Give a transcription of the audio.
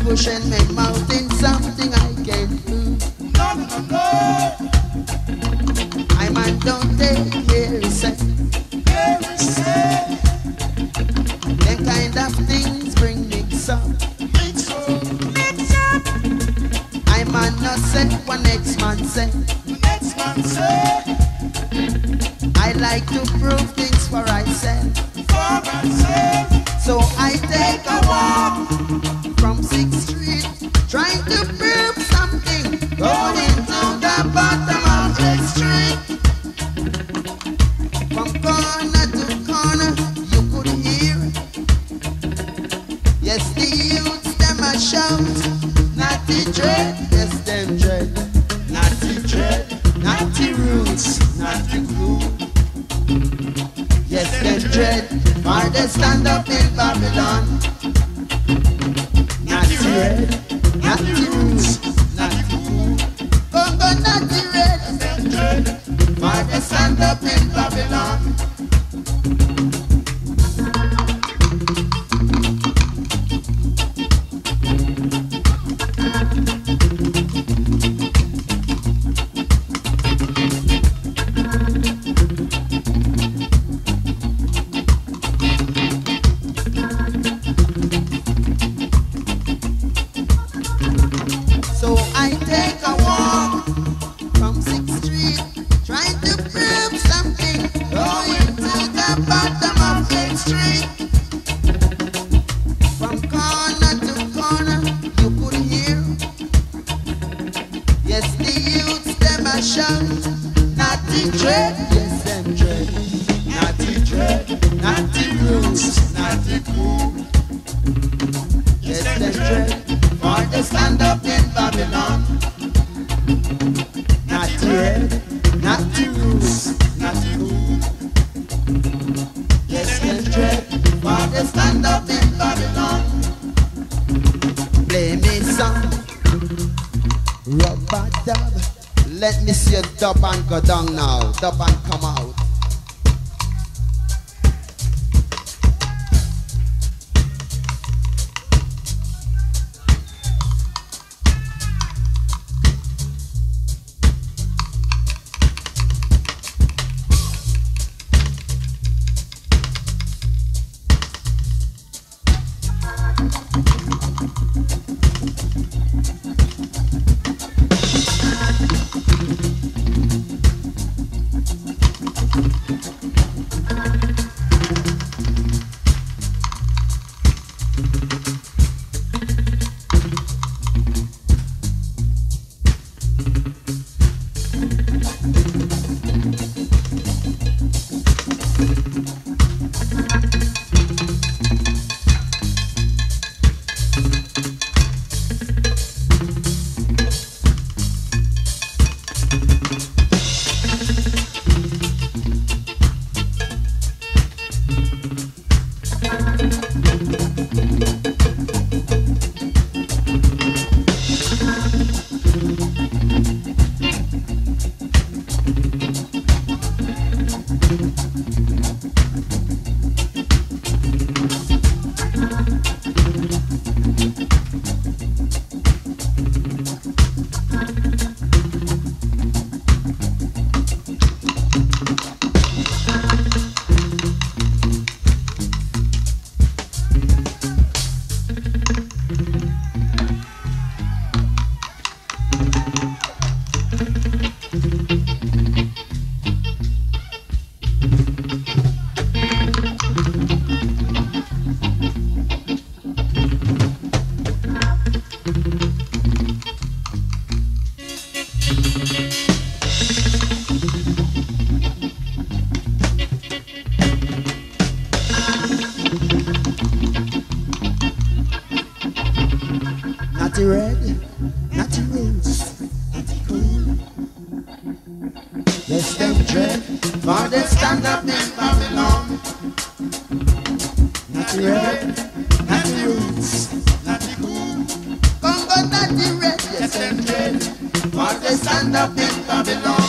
pushing my mountain, something I can do. No, no, no. I man don't take care, say. Very sad. Them kind of things bring mix up. Mix up. Mix up. I man not say what next man say. Next man say. I like to prove things for myself. For myself. So I take a walk from 6th Street, trying to prove something, going to the bottom of 8th Street. From corner to corner, you could hear. Yes, the youths, them a shout, natty dread, yes, them dread. Natty dread. Natty roots, natty cool. Yes, them dread, for they stand up in Babylon. Natty red, natty roots, natty cool. Congo natty red, Them dread. for they stand up in Babylon. So I take a walk from 6th Street, trying to prove something, going to the bottom of 8th Street. From corner to corner, you could hear. Yes, the youths, them a shout, natty dread, yes, them dread. Natty dread, natty roots, natty cool. Yes, them dread. For they stand up in Babylon. Natty red, natty roots, natty cool. Yes, them dread. For they stand up in Babylon. Play me some rubber dub. Let me see a dub and go down now. Dub and come out. Natty red, natty roots, natty cool. Yes, them dread, for they stand up in Babylon. Natty red, natty roots, natty cool. Congo natty red, yes, them dread, for they stand up in Babylon.